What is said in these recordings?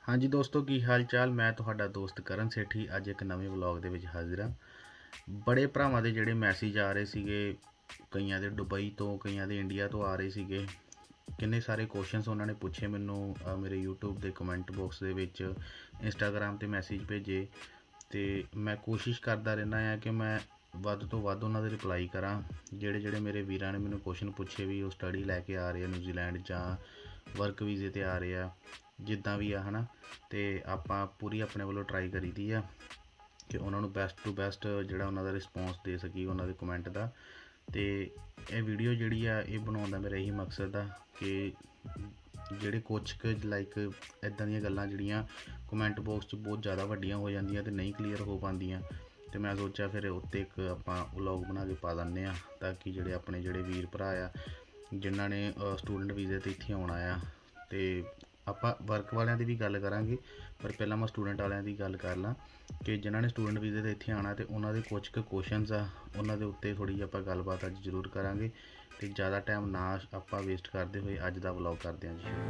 हाँ जी दोस्तों, की हाल चाल। मैं तुहाडा दोस्त करण सेठी अज एक नवे व्लॉग दे विच हाजिर हाँ। बड़े भरावां दे जिहड़े मैसेज आ रहे सीगे, कईयां दे दुबई तो, कईयां दे इंडिया तो आ रहे सीगे। किन्ने सारे क्वेश्चनस उन्होंने पूछे मैनू मेरे यूट्यूब के कमेंट बॉक्स दे विच, इंस्टाग्राम ते मैसेज भेजे। तो मैं कोशिश करता रहना है कि मैं वध तो वध उन्हों दे रिप्लाई करा। जिहड़े जिहड़े मेरे वीरां ने मैनू क्वेश्चन पूछे भी वो स्टडी लैके आ रहे हैं न्यूजीलैंड जां वर्क वीजे ते आ रहे हैं, जिद्दां भी आ है ना। तो आपां पूरी अपने वालों ट्राई करी दी है कि उन्होंने बेस्ट टू बेस्ट जिहड़ा उन्हों दा रिस्पोंस दे सकी उन्हों दे कमेंट का। तो यह वीडियो जिहड़ी आ ये बनाउण दा मेरा यही मकसद आ कि जिहड़े कुछ लाइक इदां दीयां गल्लां जिहड़ियां कमेंट बॉक्स च बहुत ज़्यादा वड्डियां हो जांदियां ते नहीं क्लीयर हो पांदियां, तो मैं सोचा फिर उत्ते एक आपां व्लॉग बना के पा दिंदे आ, ताकि जिहड़े अपने जिहड़े वीर भरा आ जिन्हां ने स्टूडेंट वीज़े ते इत्थे आउणा आ, ते आपां वर्क वालियां दी भी गल करांगे। पर पहलां मैं स्टूडेंट वालियां दी गल कर ਲਾਂ कि जिन्हां ने स्टूडेंट वीज़े ते इत्थे आना, तो उन्हां दे कुछ क्वेश्चनस आ उन्हां दे उत्ते थोड़ी जी आपां गलबात अज जरूर करांगे। तो ज़्यादा टाइम ना आपां वेस्ट करते हुए अज दा व्लॉग करते हैं जी।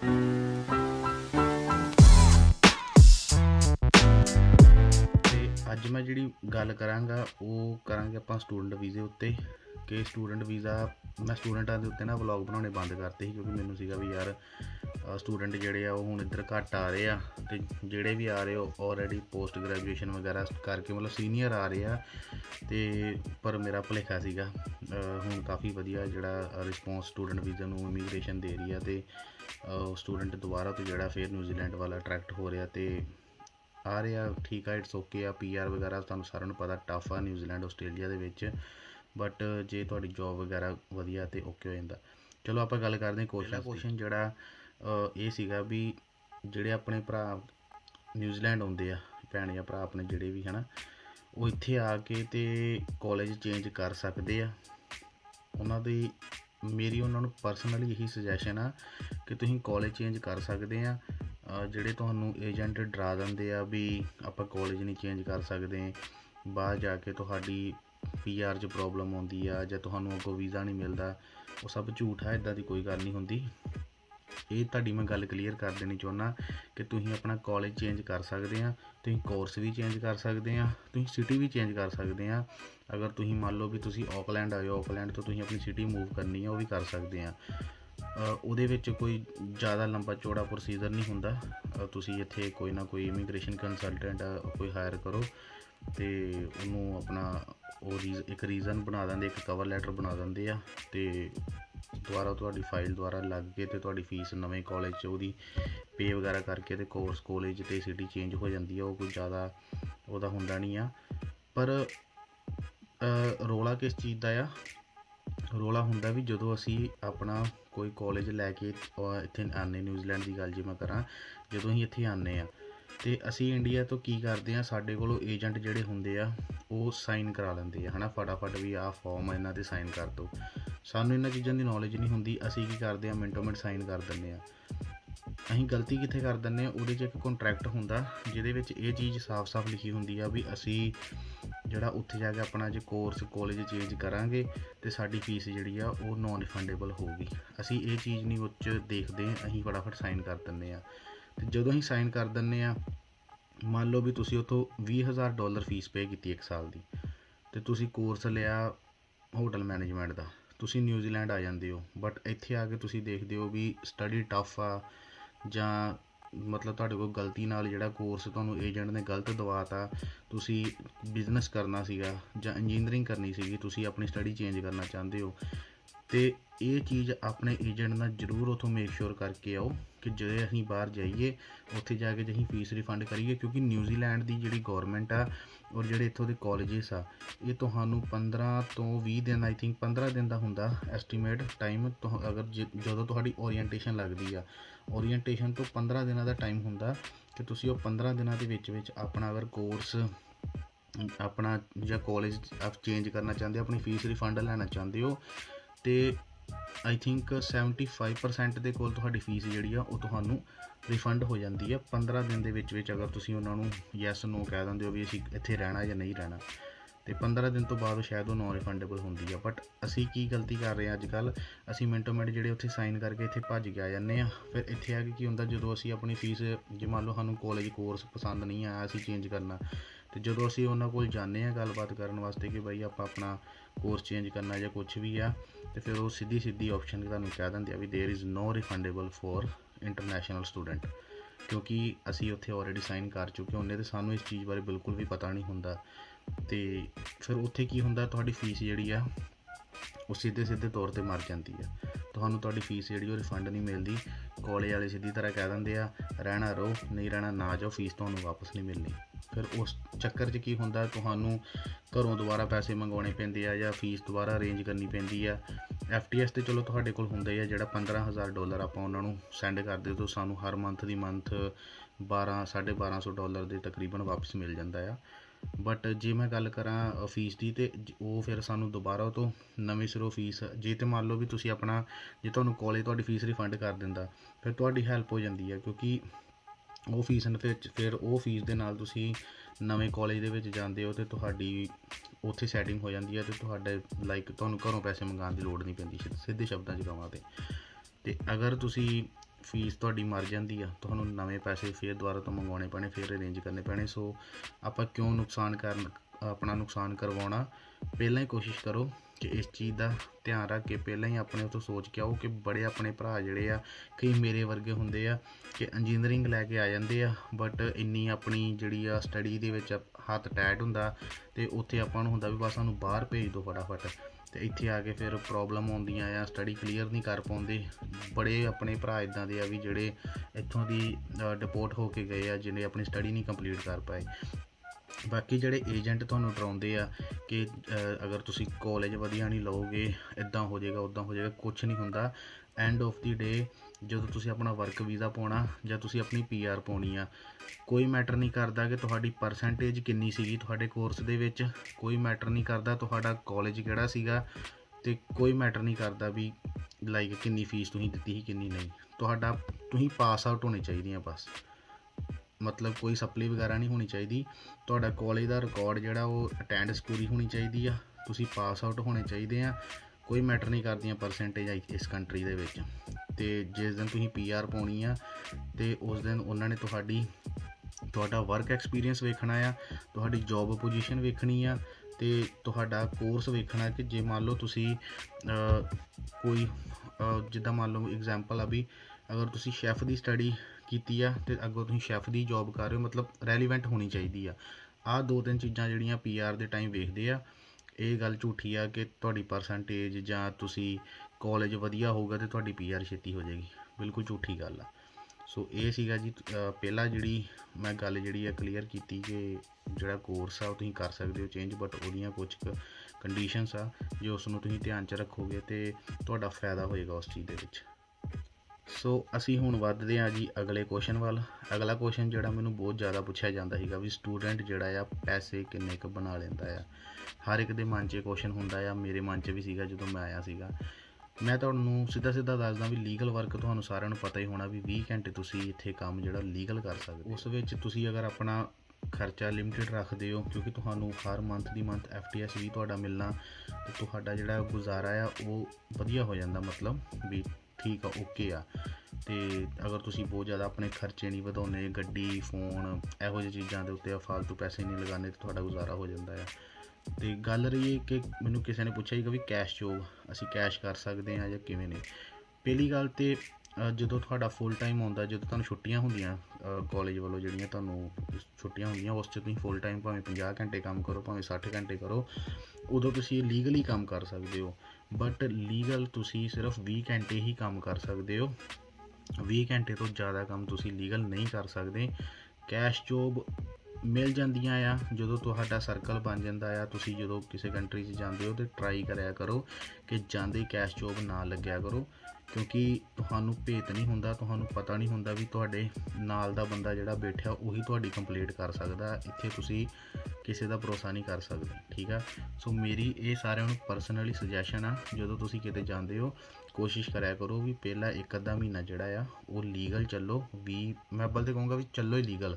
तो अज मैं जिहड़ी गल करांगा वो करांगे आपां स्टूडेंट वीज़े उत्ते कि स्टूडेंट वीज़ा मैं स्टूडेंटां दे उत्ते ना व्लॉग बनाने बंद करते ही, क्योंकि मैनूं सीगा भी यार स्टूडेंट जिहड़े आ हुण इधर घट आ रहे आ, ते जिहड़े भी आ रहे हो ऑलरेडी पोस्ट ग्रैजुएशन वगैरह करके मतलब सीनियर आ रहे आ। ते पर मेरा भुलेखा सीगा, हुण काफ़ी वधिया जिहड़ा रिस्पोंस स्टूडेंट वीज़ा नूं इमीग्रेशन दे रही है, तो स्टूडेंट दोबारा तो जिहड़ा फिर न्यूजीलैंड वाला अट्रैक्ट हो रहा ते आ रहे आ। ठीक है, इट्स ओके आ। PR वगैरह तुहानूं सारिਆਂ नूं पता टफ आ न्यूजीलैंड आस्ट्रेलिया दे विच, बट जे तुहाडी जॉब वगैरह वधिया तो ओके हो जांदा। चलो आपां गल करदे हैं क्वेश्चन जिहड़ा ये सीगा भी जिहड़े अपने भरा न्यूजीलैंड आउंदे आ, भैन जां भरा अपने जिहड़े भी है ना, वो इत्थे आके ते कॉलेज चेंज कर सकते आ। उन्हां दी मेरी उन्होंने परसनली यही सजैशन आ कि तुसीं कॉलेज चेंज कर सकते आ। जिहड़े तुहानूं एजेंट डरा दिंदे आ भी आपां कॉलेज नहीं चेंज कर सकते, बाहर जाके तुहाडी PR च प्रॉब्लम आउंदी आ जां तुहानूं अगों वीज़ा नहीं मिलदा, वो सब झूठ है। इदां दी कोई गल नहीं हुंदी। ये तुहाडी मैं गल क्लीयर कर देनी चाहुंदा कि तुसीं अपना कॉलेज चेंज कर सकते हैं, तुसीं कोर्स भी चेंज कर सकते हैं, तुसीं सिटी भी चेंज कर सकते हैं। अगर तुसीं मान लो भी तुसीं ऑकलैंड आए हो, ऑकलैंड तो तुसीं अपनी सिटी मूव करनी है, वो भी कर सकते हैं। ਉਹਦੇ ਵਿੱਚ कोई ज़्यादा लंबा चौड़ा प्रोसीजर नहीं ਹੁੰਦਾ। ਤੁਸੀਂ ਇੱਥੇ कोई ना कोई इमीग्रेशन कंसलटेंट कोई हायर करो तो ਉਹਨੂੰ अपना एक रीज़न बना देंगे, एक कवर लैटर बना देंगे आ, तो ਦੁਬਾਰਾ ਤੁਹਾਡੀ फाइल ਦੁਬਾਰਾ ਲੱਗ ਕੇ ਤੇ ਤੁਹਾਡੀ फीस नवे कॉलेज 'ਚ ਉਹਦੀ पे वगैरह करके तो कोर्स कॉलेज तो सिटी चेंज हो जाती है। वो कोई ज़्यादा ਉਹਦਾ ਹੁੰਦਾ नहीं आ। पर ਰੌਲਾ किस चीज़ का आ, ਰੌਲਾ ਹੁੰਦਾ भी ਜਦੋਂ ਅਸੀਂ अपना कोई कॉलेज लैके इत्थे आने न्यूजीलैंड की गल जे मैं करा, ਜਦੋਂ ਅਸੀਂ ਇੱਥੇ आने ਆ तो असी इंडिया तो की करते हैं, साढ़े कोलों एजेंट जिहड़े हुंदे आ वो साइन करा लेंदे आ, है ना, फटाफट भी आ फॉर्म इन्हां ते साइन कर दो। सानूं इन्हां चीज़ां की नॉलेज नहीं हुंदी, असी की करते हैं मिनटों मिनट साइन कर दिंदे आ। असीं गलती कित्थे कर दिंदे आ, उहदे च एक कॉन्ट्रैक्ट हुंदा जिहदे विच ये चीज़ साफ साफ लिखी हुंदी आ भी असी जिहड़ा उत्थे जाके अपना जे कोर्स कॉलेज चेंज करांगे तो साडी फीस जिहड़ी आ वो नॉन रिफंडेबल होगी। असी ये चीज़ नहीं उस देखते, असीं फटाफट साइन कर दिंदे आ। तो जदों असीं साइन कर दिंदे आ, मान लो भी तुसीं उत्थों $20,000 फीस पे की एक साल की, तो तुसीं कोर्स लिया होटल मैनेजमेंट का, तुसीं न्यूजीलैंड आ जाते हो, बट इत्थे आके तुसीं देखते हो भी स्टडी टफ आ जां मतलब तुहाडे कोल गलती नाल जिहड़ा कोर्स तुहानूं एजेंट ने गलत दवाता, तुसीं बिजनस करना सीगा जां इंजीनियरिंग करनी सीगी, तुसीं अपनी स्टडी चेंज करना चाहते हो, तो ये चीज़ अपने एजेंट नाल जरूर उतों मेक श्योर करके आओ कि जो असीं बाहर जाइए उत्थे जाके असीं फीस रिफंड करिए। क्योंकि न्यूजीलैंड की जिहड़ी गौरमेंट आ और जिहड़े इत्थों दे कॉलेजेस आ, ये तुहानूं 15 तो 20 दिन, आई थिंक 15 दिन का हुंदा एस्टीमेट टाइम। अगर जदों तुहाडी ओरीएंटेशन लगदी आ, ओरीएंटेशन तो 15 दिनों का टाइम हुंदा कि तुसीं वो 15 दिनों के विच अपना अगर कोर्स अपना जां कॉलेज चेंज करना चाहते हो, अपनी फीस रिफंड लैना चाहते हो, तो आई थिंक 75% के कोल तुहाडी फीस जिहड़ी आ वो तुहानूं रिफंड हो जाती है 15 दिन के विच। अगर तुसीं उन्हां नूं यस नो कह दिंदे हो भी असीं इत्थे रहना या नहीं रहना, ਤੇ 15 ਦਿਨ ਤੋਂ ਬਾਅਦ ਸ਼ਾਇਦ ਉਹ ਨॉन ਰਿਫੰਡੇबल ਹੁੰਦੀ ਆ। ਬਟ ਅਸੀਂ ਕੀ ਗਲਤੀ ਕਰ ਰਹੇ ਹਾਂ ਅੱਜ ਕੱਲ੍ਹ, ਅਸੀਂ ਮਿੰਟੋ ਮਿੰਟ ਜਿਹੜੇ ਉੱਥੇ ਸਾਈਨ ਕਰਕੇ ਇੱਥੇ ਭੱਜ ਕੇ ਆ ਜਾਂਦੇ ਹਾਂ। ਫਿਰ ਇੱਥੇ ਆ ਕੇ ਕੀ ਹੁੰਦਾ, ਜਦੋਂ ਅਸੀਂ ਆਪਣੀ ਫੀਸ, ਜੇ ਮੰਨ ਲਓ ਸਾਨੂੰ ਕਾਲਜ ਕੋਰਸ ਪਸੰਦ ਨਹੀਂ ਆਇਆ, ਅਸੀਂ ਚੇਂਜ ਕਰਨਾ, ਤੇ ਜਦੋਂ ਅਸੀਂ ਉਹਨਾਂ ਕੋਲ ਜਾਂਦੇ ਹਾਂ ਗੱਲਬਾਤ ਕਰਨ ਵਾਸਤੇ ਕਿ ਬਾਈ ਆਪਾਂ ਆਪਣਾ ਕੋਰਸ ਚੇਂਜ ਕਰਨਾ ਜਾਂ ਕੁਛ ਵੀ ਆ, ਤੇ ਫਿਰ ਉਹ ਸਿੱਧੀ ਆਪਸ਼ਨ ਤੁਹਾਨੂੰ ਕਹਿ ਦਿੰਦੇ ਆ ਵੀ there is no refundable for international student, ਕਿਉਂਕਿ ਅਸੀਂ ਉੱਥੇ ਆਲਰੇਡੀ ਸਾਈਨ ਕਰ ਚੁੱਕੇ ਹੁੰਦੇ ਅਤੇ ਸਾਨੂੰ ਇਸ ਚੀਜ਼ ਬਾਰੇ ਬਿਲਕੁਲ ਵੀ ਪਤਾ ਨਹੀਂ ਹੁੰਦਾ। ਅਤੇ ਫਿਰ ਉੱਥੇ ਕੀ ਹੁੰਦਾ, ਤੁਹਾਡੀ ਫੀਸ ਜਿਹੜੀ ਆ ਉਹ ਸਿੱਧੇ ਤੌਰ 'ਤੇ ਮਰ ਜਾਂਦੀ ਆ। ਤੁਹਾਨੂੰ ਤੁਹਾਡੀ ਫੀਸ ਜਿਹੜੀ ਉਹ ਰਿਫੰਡ ਨਹੀਂ ਮਿਲਦੀ। ਕਾਲਜ ਵਾਲੇ ਸਿੱਧੀ ਤਰ੍ਹਾਂ ਕਹਿ ਦਿੰਦੇ ਆ ਰਹਿਣਾ ਰਹੋ, ਨਹੀਂ ਰਹਿਣਾ ਨਾ ਜਾਓ, ਫੀਸ ਤੁਹਾਨੂੰ ਵਾਪਸ ਨਹੀਂ ਮਿਲਣੀ। ਫਿਰ ਉਸ ਚੱਕਰ 'ਚ ਕੀ ਹੁੰਦਾ, ਤੁਹਾਨੂੰ ਘਰੋਂ ਦੁਬਾਰਾ ਪੈਸੇ ਮੰਗਵਾਉਣੇ ਪੈਂਦੇ ਆ ਜਾਂ ਫੀਸ ਦੁਬਾਰਾ ਅਰੇਂਜ ਕਰਨੀ ਪੈਂਦੀ ਆ। FTS ਤੇ ਚਲੋ ਤੁਹਾਡੇ ਕੋਲ ਹੁੰਦਾ ਹੀ ਆ, ਜਿਹੜਾ $15,000 ਆਪਾਂ ਉਹਨਾਂ ਨੂੰ ਸੈਂਡ ਕਰਦੇ ਤਾਂ ਸਾਨੂੰ ਹਰ ਮੰਥ 1200-1250 ਦੇ ਤਕਰੀਬਨ ਵਾਪਸ ਮਿਲ ਜਾਂਦਾ ਆ। ਬਟ ਜੇ ਮੈਂ ਗੱਲ ਕਰਾਂ ਫੀਸ ਦੀ, ਤਾਂ ਉਹ ਫਿਰ ਸਾਨੂੰ ਦੁਬਾਰਾ ਤੋਂ ਨਵੇਂ ਸਿਰੋਂ ਫੀਸ, ਜੇ ਤਾਂ ਮੰਨ ਲਓ ਵੀ ਤੁਸੀਂ ਆਪਣਾ, ਜੇ ਤੁਹਾਨੂੰ ਕਾਲਜ ਤੁਹਾਡੀ ਫੀਸ ਰਿਫੰਡ ਕਰ ਦਿੰਦਾ, ਫਿਰ ਤੁਹਾਡੀ ਹੈਲਪ ਹੋ ਜਾਂਦੀ ਹੈ, ਕਿਉਂਕਿ ਉਹ ਫੀਸ ਫਿਰ ਉਹ ਫੀਸ ਦੇ ਨਾਲ ਤੁਸੀਂ ਨਵੇਂ ਕਾਲਜ ਦੇ ਵਿੱਚ ਜਾਂਦੇ ਹੋ ਅਤੇ ਤੁਹਾਡੀ ਉੱਥੇ ਸੈਟਿੰਗ ਹੋ ਜਾਂਦੀ ਹੈ, ਅਤੇ ਤੁਹਾਡੇ ਤੁਹਾਨੂੰ ਘਰੋਂ ਪੈਸੇ ਮੰਗਵਾਉਣ ਦੀ ਲੋੜ ਨਹੀਂ ਪੈਂਦੀ, ਸਿੱਧੇ ਸ਼ਬਦਾਂ 'ਚ ਕਹਾਂ ਤੇ ਅਗਰ ਤੁਸੀਂ ਫੀਸ ਤੁਹਾਡੀ ਮਰ ਜਾਂਦੀ ਆ, ਤੁਹਾਨੂੰ ਨਵੇਂ ਪੈਸੇ ਫਿਰ ਦੁਬਾਰਾ ਤੋਂ ਮੰਗਵਾਉਣੇ ਪੈਣੇ, ਫਿਰ ਅਰੇਂਜ ਕਰਨੇ ਪੈਣੇ। ਸੋ ਆਪਾਂ ਕਿਉਂ ਆਪਣਾ ਨੁਕਸਾਨ ਕਰਵਾਉਣਾ। ਪਹਿਲਾਂ ਹੀ ਕੋਸ਼ਿਸ਼ ਕਰੋ ਕਿ ਇਸ ਚੀਜ਼ ਦਾ ਧਿਆਨ ਰੱਖ ਕੇ ਪਹਿਲਾਂ ਹੀ ਆਪਣੇ ਉੱਥੋਂ ਸੋਚ ਕੇ ਆਓ ਕਿ ਬੜੇ ਆਪਣੇ ਭਰਾ ਜਿਹੜੇ ਆ, ਕਈ ਮੇਰੇ ਵਰਗੇ ਹੁੰਦੇ ਆ ਕਿ ਇੰਜੀਨੀਅਰਿੰਗ ਲੈ ਕੇ ਆ ਜਾਂਦੇ ਆ, ਬਟ ਇੰਨੀ ਆਪਣੀ ਜਿਹੜੀ ਆ ਸਟੱਡੀ ਦੇ ਵਿੱਚ ਹੱਥ ਟਾਈਟ ਹੁੰਦਾ, ਅਤੇ ਉੱਥੇ ਆਪਾਂ ਨੂੰ ਹੁੰਦਾ ਵੀ ਬਸ ਸਾਨੂੰ ਬਾਹਰ ਭੇਜ ਦਿਓ ਫਟਾਫਟ, ਅਤੇ ਇੱਥੇ ਆ ਕੇ ਫਿਰ ਪ੍ਰੋਬਲਮ ਆਉਂਦੀਆਂ ਆ, ਸਟੱਡੀ ਕਲੀਅਰ ਨਹੀਂ ਕਰ ਪਾਉਂਦੇ। ਬੜੇ ਆਪਣੇ ਭਰਾ ਇੱਦਾਂ ਦੇ ਆ ਵੀ ਜਿਹੜੇ ਇੱਥੋਂ ਦੀ ਡਿਪੋਰਟ ਹੋ ਕੇ ਗਏ ਆ, ਜਿਹਨੇ ਆਪਣੀ ਸਟੱਡੀ ਨਹੀਂ ਕੰਪਲੀਟ ਕਰ ਪਾਏ। ਬਾਕੀ ਜਿਹੜੇ ਏਜੰਟ ਤੁਹਾਨੂੰ ਡਰਾਉਂਦੇ ਆ ਕਿ ਅਗਰ ਤੁਸੀਂ ਕਾਲਜ ਵਧੀਆ ਨਹੀਂ ਲਓਗੇ, ਇੱਦਾਂ ਹੋ ਜਾਏਗਾ ਉੱਦਾਂ ਹੋ ਜਾਏਗਾ, ਕੁਛ ਨਹੀਂ ਹੁੰਦਾ। ਐਂਡ ਆਫ ਦੀ ਡੇ ਜਦੋਂ ਤੁਸੀਂ ਆਪਣਾ ਵਰਕ ਵੀਜ਼ਾ ਪਾਉਣਾ ਜਾਂ ਤੁਸੀਂ ਆਪਣੀ PR ਪਾਉਣੀ ਆ, ਕੋਈ ਮੈਟਰ ਨਹੀਂ ਕਰਦਾ ਕਿ ਤੁਹਾਡੀ ਪਰਸੈਂਟੇਜ ਕਿੰਨੀ ਸੀਗੀ ਤੁਹਾਡੇ ਕੋਰਸ ਦੇ ਵਿੱਚ, ਕੋਈ ਮੈਟਰ ਨਹੀਂ ਕਰਦਾ ਤੁਹਾਡਾ ਕਾਲਜ ਕਿਹੜਾ ਸੀਗਾ, ਅਤੇ ਕੋਈ ਮੈਟਰ ਨਹੀਂ ਕਰਦਾ ਵੀ ਕਿੰਨੀ ਫੀਸ ਤੁਸੀਂ ਦਿੱਤੀ ਸੀ ਕਿੰਨੀ ਨਹੀਂ। ਤੁਸੀਂ ਪਾਸ ਆਊਟ ਹੋਣੇ ਚਾਹੀਦੀਆਂ ਬਸ, ਮਤਲਬ ਕੋਈ ਸਪਲੀ ਵਗੈਰਾ ਨਹੀਂ ਹੋਣੀ ਚਾਹੀਦੀ। ਤੁਹਾਡਾ ਕਾਲਜ ਦਾ ਰਿਕਾਰਡ ਜਿਹੜਾ ਉਹ ਅਟੈਂਡੈਂਸ ਪੂਰੀ ਹੋਣੀ ਚਾਹੀਦੀ ਆ, ਤੁਸੀਂ ਪਾਸ ਆਊਟ ਹੋਣੇ ਚਾਹੀਦੇ ਆ। ਕੋਈ ਮੈਟਰ ਨਹੀਂ ਕਰਦੀਆਂ ਪਰਸੈਂਟੇਜ ਇਸ ਕੰਟਰੀ ਦੇ ਵਿੱਚ। ਅਤੇ ਜਿਸ ਦਿਨ ਤੁਸੀਂ PR ਪਾਉਣੀ ਆ, ਅਤੇ ਉਸ ਦਿਨ ਉਹਨਾਂ ਨੇ ਤੁਹਾਡਾ ਵਰਕ ਐਕਸਪੀਰੀਅੰਸ ਵੇਖਣਾ ਆ, ਤੁਹਾਡੀ ਜੋਬ ਪੋਜੀਸ਼ਨ ਵੇਖਣੀ ਆ, ਅਤੇ ਤੁਹਾਡਾ ਕੋਰਸ ਵੇਖਣਾ ਕਿ ਜੇ ਮੰਨ ਲਓ ਤੁਸੀਂ ਕੋਈ ਜਿੱਦਾਂ ਮੰਨ ਲਓ ਐਗਜ਼ਾਮਪਲ ਆ ਵੀ ਅਗਰ ਤੁਸੀਂ ਸ਼ੈਫ ਦੀ ਸਟੱਡੀ ਕੀਤੀ ਆ ਅਤੇ ਅੱਗੋਂ ਤੁਸੀਂ ਸ਼ੈਫ ਦੀ ਜੋਬ ਕਰ ਰਹੇ ਹੋ, ਮਤਲਬ ਰੈਲੀਵੈਂਟ ਹੋਣੀ ਚਾਹੀਦੀ ਆ। ਆਹ 2-3 ਚੀਜ਼ਾਂ ਜਿਹੜੀਆਂ PR ਦੇ ਟਾਈਮ ਵੇਖਦੇ ਆ। ਇਹ ਗੱਲ ਝੂਠੀ ਆ ਕਿ ਤੁਹਾਡੀ ਪਰਸੈਂਟੇਜ ਜਾਂ ਤੁਸੀਂ ਕਾਲਜ ਵਧੀਆ ਹੋਊਗਾ ਅਤੇ ਤੁਹਾਡੀ PR ਛੇਤੀ ਹੋ ਜਾਏਗੀ, ਬਿਲਕੁਲ ਝੂਠੀ ਗੱਲ ਆ। ਸੋ ਇਹ ਸੀਗਾ ਜੀ ਪਹਿਲਾਂ ਜਿਹੜੀ ਮੈਂ ਗੱਲ ਜਿਹੜੀ ਆ ਕਲੀਅਰ ਕੀਤੀ ਕਿ ਜਿਹੜਾ ਕੋਰਸ ਆ ਉਹ ਤੁਸੀਂ ਕਰ ਸਕਦੇ ਹੋ ਚੇਂਜ, ਬਟ ਉਹਦੀਆਂ ਕੁਛ ਕੰਡੀਸ਼ਨਸ ਆ, ਜੇ ਉਸ ਨੂੰ ਤੁਸੀਂ ਧਿਆਨ 'ਚ ਰੱਖੋਗੇ ਤਾਂ ਤੁਹਾਡਾ ਫਾਇਦਾ ਹੋਏਗਾ ਉਸ ਚੀਜ਼ ਦੇ ਵਿੱਚ। ਸੋ ਅਸੀਂ ਹੁਣ ਵੱਧਦੇ ਹਾਂ ਜੀ ਅਗਲੇ ਕੁਐਸਚਨ ਵੱਲ। ਅਗਲਾ ਕੁਐਸਚਨ ਜਿਹੜਾ ਮੈਨੂੰ ਬਹੁਤ ਜ਼ਿਆਦਾ ਪੁੱਛਿਆ ਜਾਂਦਾ ਸੀਗਾ ਵੀ ਸਟੂਡੈਂਟ ਜਿਹੜਾ ਆ ਪੈਸੇ ਕਿੰਨੇ ਕੁ ਬਣਾ ਲੈਂਦਾ ਆ। ਹਰ ਇੱਕ ਦੇ ਮਨ 'ਚ ਕੁਐਸਚਨ ਹੁੰਦਾ ਆ, ਮੇਰੇ ਮਨ 'ਚ ਵੀ ਸੀਗਾ ਜਦੋਂ ਮੈਂ ਆਇਆ ਸੀਗਾ। ਮੈਂ ਤੁਹਾਨੂੰ ਸਿੱਧਾ ਦੱਸਦਾ ਵੀ ਲੀਗਲ ਵਰਕ ਤੁਹਾਨੂੰ ਸਾਰਿਆਂ ਨੂੰ ਪਤਾ ਹੀ ਹੋਣਾ ਵੀ 20 ਘੰਟੇ ਤੁਸੀਂ ਇੱਥੇ ਕੰਮ ਜਿਹੜਾ ਲੀਗਲ ਕਰ ਸਕਦੇ। ਉਸ ਵਿੱਚ ਤੁਸੀਂ ਅਗਰ ਆਪਣਾ ਖਰਚਾ ਲਿਮਿਟਡ ਰੱਖਦੇ ਹੋ, ਕਿਉਂਕਿ ਤੁਹਾਨੂੰ ਹਰ ਮੰਥ FTS ਵੀ ਤੁਹਾਡਾ ਮਿਲਣਾ, ਅਤੇ ਤੁਹਾਡਾ ਜਿਹੜਾ ਗੁਜ਼ਾਰਾ ਆ ਉਹ ਵਧੀਆ ਹੋ ਜਾਂਦਾ, ਮਤਲਬ ਵੀ ਠੀਕ ਆ, ਓਕੇ ਆ। ਅਤੇ ਅਗਰ ਤੁਸੀਂ ਬਹੁਤ ਜ਼ਿਆਦਾ ਆਪਣੇ ਖਰਚੇ ਨਹੀਂ ਵਧਾਉਂਦੇ, ਗੱਡੀ ਫੋਨ ਇਹੋ ਜਿਹੀ ਚੀਜ਼ਾਂ ਦੇ ਉੱਤੇ ਫਾਲਤੂ ਪੈਸੇ ਨਹੀਂ ਲਗਾਉਂਦੇ, ਤਾਂ ਤੁਹਾਡਾ ਗੁਜ਼ਾਰਾ ਹੋ ਜਾਂਦਾ ਆ। ਅਤੇ ਗੱਲ ਰਹੀ ਕਿ ਮੈਨੂੰ ਕਿਸੇ ਨੇ ਪੁੱਛਿਆ ਸੀਗਾ ਵੀ ਕੈਸ਼ ਜੋਬ ਅਸੀਂ ਕੈਸ਼ ਕਰ ਸਕਦੇ ਹਾਂ ਜਾਂ ਕਿਵੇਂ ਨਹੀਂ। ਪਹਿਲੀ ਗੱਲ ਤਾਂ ਜਦੋਂ ਤੁਹਾਡਾ ਫੁੱਲ ਟਾਈਮ ਆਉਂਦਾ, ਜਦੋਂ ਤੁਹਾਨੂੰ ਛੁੱਟੀਆਂ ਹੁੰਦੀਆਂ ਕਾਲਜ ਵੱਲੋਂ, ਜਿਹੜੀਆਂ ਤੁਹਾਨੂੰ ਛੁੱਟੀਆਂ ਹੁੰਦੀਆਂ, ਉਸ 'ਚ ਤੁਸੀਂ ਫੁੱਲ ਟਾਈਮ ਭਾਵੇਂ 50 ਘੰਟੇ ਕੰਮ ਕਰੋ, ਭਾਵੇਂ 60 ਘੰਟੇ ਕਰੋ, ਉਦੋਂ ਤੁਸੀਂ ਲੀਗਲੀ ਕੰਮ ਕਰ ਸਕਦੇ ਹੋ। ਬਟ ਲੀਗਲ ਤੁਸੀਂ ਸਿਰਫ 20 ਘੰਟੇ ਹੀ ਕੰਮ ਕਰ ਸਕਦੇ ਹੋ, 20 ਘੰਟੇ ਤੋਂ ਜ਼ਿਆਦਾ ਕੰਮ ਤੁਸੀਂ ਲੀਗਲ ਨਹੀਂ ਕਰ ਸਕਦੇ। ਕੈਸ਼ ਜੋਬ ਮਿਲ ਜਾਂਦੀਆਂ ਆ ਜਦੋਂ ਤੁਹਾਡਾ ਸਰਕਲ ਬਣ ਜਾਂਦਾ ਆ। ਤੁਸੀਂ ਜਦੋਂ ਕਿਸੇ ਕੰਟਰੀ 'ਚ ਜਾਂਦੇ ਹੋ ਤਾਂ ਟਰਾਈ ਕਰਿਆ ਕਰੋ ਕਿ ਜਾਂਦੇ ਕੈਸ਼ ਜੋਬ ਨਾ ਲੱਗਿਆ ਕਰੋ, ਕਿਉਂਕਿ ਤੁਹਾਨੂੰ ਭੇਤ ਨਹੀਂ ਹੁੰਦਾ, ਤੁਹਾਨੂੰ ਪਤਾ ਨਹੀਂ ਹੁੰਦਾ ਵੀ ਤੁਹਾਡੇ ਨਾਲ ਦਾ ਬੰਦਾ ਜਿਹੜਾ ਬੈਠਿਆ ਉਹੀ ਤੁਹਾਡੀ ਕੰਪਲੀਟ ਕਰ ਸਕਦਾ। ਇੱਥੇ ਤੁਸੀਂ ਕਿਸੇ ਦਾ ਭਰੋਸਾ ਨਹੀਂ ਕਰ ਸਕਦੇ, ਠੀਕ ਆ। ਸੋ ਮੇਰੀ ਇਹ ਸਾਰਿਆਂ ਨੂੰ ਪਰਸਨਲੀ ਸੁਜੈਸ਼ਨ ਆ, ਜਦੋਂ ਤੁਸੀਂ ਕਿਤੇ ਜਾਂਦੇ ਹੋ ਕੋਸ਼ਿਸ਼ ਕਰਿਆ ਕਰੋ ਵੀ ਪਹਿਲਾਂ 1 ਅੱਧਾ ਮਹੀਨਾ ਜਿਹੜਾ ਆ ਉਹ ਲੀਗਲ ਚੱਲੋ। ਮੈਂ ਅੱਬਲ ਤਾਂ ਕਹੂੰਗਾ ਵੀ ਚੱਲੋ ਹੀ ਲੀਗਲ,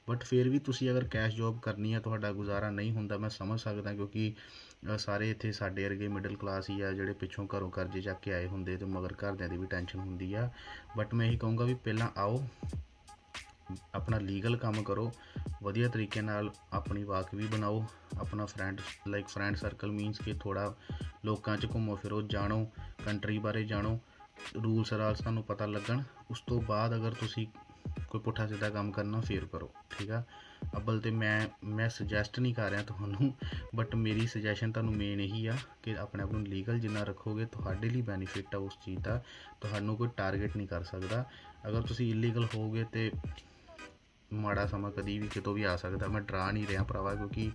बट फिर भी तुसी अगर कैश जॉब करनी है, तुहाडा गुजारा नहीं होंदा, मैं समझ सकदा, क्योंकि सारे इत्थे साडे वर्गे मिडल क्लास ही आ ਜਿਹੜੇ ਪਿੱਛੋਂ ਘਰੋਂ ਕਰਜ਼ੇ ਚੱਕ ਕੇ ਆਏ ਹੁੰਦੇ ਤੇ ਮਗਰ ਘਰਦਿਆਂ ਦੀ ਵੀ ਟੈਨਸ਼ਨ ਹੁੰਦੀ ਆ। ਬਟ ਮੈਂ ਇਹੀ ਕਹੂੰਗਾ ਵੀ ਪਹਿਲਾਂ ਆਓ, ਆਪਣਾ ਲੀਗਲ ਕੰਮ ਕਰੋ, ਵਧੀਆ ਤਰੀਕੇ ਨਾਲ ਆਪਣੀ ਵਾਕ ਵੀ ਬਣਾਓ, ਆਪਣਾ ਫਰੈਂਡ ਸਰਕਲ ਮੀਨਸ ਕਿ ਥੋੜ੍ਹਾ ਲੋਕਾਂ 'ਚ ਘੁੰਮੋ ਫਿਰੋ, ਜਾਣੋ, ਕੰਟਰੀ ਬਾਰੇ ਜਾਣੋ, ਰੂਲਸ ਰਾਲਸ ਤੁਹਾਨੂੰ ਪਤਾ ਲੱਗਣ। ਉਸ ਤੋਂ ਬਾਅਦ ਅਗਰ ਤੁਸੀਂ ਕੋਈ ਪੁੱਠਾ ਸਿੱਧਾ ਕੰਮ ਕਰਨਾ ਫਿਰ ਕਰੋ, ਠੀਕ ਆ। ਅੱਬਲ ਤੇ ਮੈਂ ਸੁਜੈਸਟ ਨਹੀਂ ਕਰ ਰਿਹਾ ਤੁਹਾਨੂੰ, ਬਟ ਮੇਰੀ ਸੁਜੈਸ਼ਨ ਤੁਹਾਨੂੰ ਮੇਨ ਇਹੀ ਆ ਕਿ ਆਪਣੇ ਆਪ ਨੂੰ ਲੀਗਲ ਜਿੰਨਾ ਰੱਖੋਗੇ ਤੁਹਾਡੇ ਲਈ ਬੈਨੀਫਿਟ ਆ ਉਸ ਚੀਜ਼ ਦਾ, ਤੁਹਾਨੂੰ ਕੋਈ ਟਾਰਗੇਟ ਨਹੀਂ ਕਰ ਸਕਦਾ। ਅਗਰ ਤੁਸੀਂ ਇਲੀਗਲ ਹੋਵੋਗੇ ਤਾਂ ਮਾੜਾ ਸਮਾਂ ਕਦੀ ਵੀ ਕਿਤੋਂ ਵੀ ਆ ਸਕਦਾ। ਮੈਂ ਡਰਾ ਨਹੀਂ ਰਿਹਾ ਭਰਾਵਾ, ਕਿਉਂਕਿ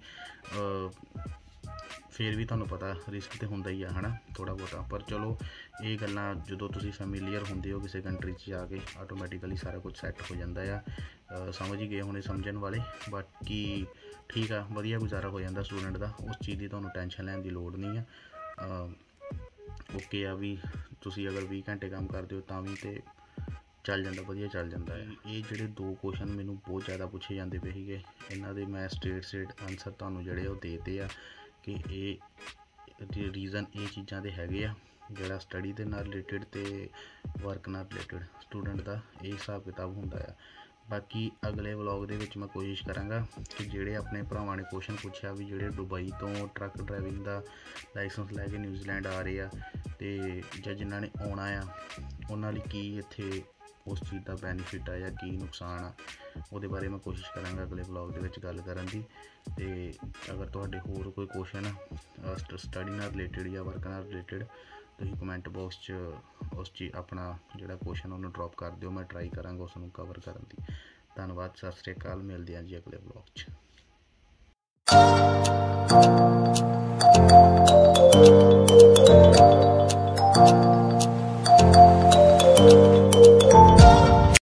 ਫਿਰ ਵੀ ਤੁਹਾਨੂੰ ਪਤਾ ਰਿਸਕ ਤਾਂ ਹੁੰਦਾ ਹੀ ਆ, ਹੈ ਨਾ, ਥੋੜ੍ਹਾ ਬਹੁਤਾ। ਪਰ ਚਲੋ ਇਹ ਗੱਲਾਂ ਜਦੋਂ ਤੁਸੀਂ ਫੈਮੀਲੀਅਰ ਹੁੰਦੇ ਹੋ ਕਿਸੇ ਕੰਟਰੀ 'ਚ ਜਾ ਕੇ, ਆਟੋਮੈਟੀਕਲੀ ਸਾਰਾ ਕੁਝ ਸੈੱਟ ਹੋ ਜਾਂਦਾ ਆ। ਸਮਝ ਹੀ ਗਏ ਹੋਣੇ ਸਮਝਣ ਵਾਲੇ। ਬਾਕੀ ਠੀਕ ਆ, ਵਧੀਆ ਗੁਜ਼ਾਰਾ ਹੋ ਜਾਂਦਾ ਸਟੂਡੈਂਟ ਦਾ, ਉਸ ਚੀਜ਼ ਦੀ ਤੁਹਾਨੂੰ ਟੈਨਸ਼ਨ ਲੈਣ ਦੀ ਲੋੜ ਨਹੀਂ ਆ। ਓਕੇ ਆ ਵੀ ਤੁਸੀਂ ਅਗਰ 20 ਘੰਟੇ ਕੰਮ ਕਰਦੇ ਹੋ ਤਾਂ ਵੀ ਤੇ ਚੱਲ ਜਾਂਦਾ, ਵਧੀਆ ਚੱਲ ਜਾਂਦਾ ਹੈ। ਇਹ ਜਿਹੜੇ 2 ਕੁਐਸਚਨ ਮੈਨੂੰ ਬਹੁਤ ਜ਼ਿਆਦਾ ਪੁੱਛੇ ਜਾਂਦੇ ਪਏ ਸੀਗੇ, ਇਹਨਾਂ ਦੇ ਮੈਂ ਸਟੇਟ ਆਨਸਰ ਤੁਹਾਨੂੰ ਜਿਹੜੇ ਉਹ ਦੇਤੇ ਆ ਕਿ ਇਹ ਰੀਜ਼ਨ ਇਹ ਚੀਜ਼ਾਂ ਦੇ ਹੈਗੇ ਆ, ਜਿਹੜਾ ਸਟੱਡੀ ਦੇ ਨਾਲ ਰਿਲੇਟਡ ਅਤੇ ਵਰਕ ਨਾਲ ਰਿਲੇਟਡ ਸਟੂਡੈਂਟ ਦਾ ਇਹ ਹਿਸਾਬ ਕਿਤਾਬ ਹੁੰਦਾ ਆ। ਬਾਕੀ ਅਗਲੇ ਵਲੋਗ ਦੇ ਵਿੱਚ ਮੈਂ ਕੋਸ਼ਿਸ਼ ਕਰਾਂਗਾ ਕਿ ਜਿਹੜੇ ਆਪਣੇ ਭਰਾਵਾਂ ਨੇ ਕੁਐਸਚਨ ਪੁੱਛਿਆ ਵੀ ਜਿਹੜੇ ਦੁਬਈ ਤੋਂ ਟਰੱਕ ਡਰਾਈਵਿੰਗ ਦਾ ਲਾਇਸੈਂਸ ਲੈ ਕੇ ਨਿਊਜ਼ੀਲੈਂਡ ਆ ਰਹੇ ਆ, ਅਤੇ ਜਾਂ ਜਿਨ੍ਹਾਂ ਨੇ ਆਉਣਾ ਆ ਉਹਨਾਂ ਲਈ ਕੀ ਇੱਥੇ ਉਸ ਚੀਜ਼ ਦਾ ਬੈਨੀਫਿਟ ਆ ਜਾਂ ਕੀ ਨੁਕਸਾਨ ਆ, ਉਹਦੇ ਬਾਰੇ ਮੈਂ ਕੋਸ਼ਿਸ਼ ਕਰਾਂਗਾ ਅਗਲੇ ਵਲੋਗ ਦੇ ਵਿੱਚ ਗੱਲ ਕਰਨ ਦੀ। ਅਤੇ ਅਗਰ ਤੁਹਾਡੇ ਹੋਰ ਕੋਈ ਕੁਐਸਚਨ ਸਟੱਡੀ ਨਾਲ ਰਿਲੇਟਡ ਜਾਂ ਵਰਕ ਨਾਲ ਰਿਲੇਟਡ, ਤੁਸੀਂ ਕਮੈਂਟ ਬਾਕਸ 'ਚ ਉਸ ਚੀਜ਼ ਆਪਣਾ ਜਿਹੜਾ ਕੁਐਸਚਨ ਉਹਨੂੰ ਡਰੋਪ ਕਰ ਦਿਓ, ਮੈਂ ਟਰਾਈ ਕਰਾਂਗਾ ਉਸ ਨੂੰ ਕਵਰ ਕਰਨ ਦੀ। ਧੰਨਵਾਦ, ਸਤਿ ਸ਼੍ਰੀ ਅਕਾਲ, ਮਿਲਦੇ ਹਾਂ ਜੀ ਅਗਲੇ ਵਲੋਗ 'ਚ।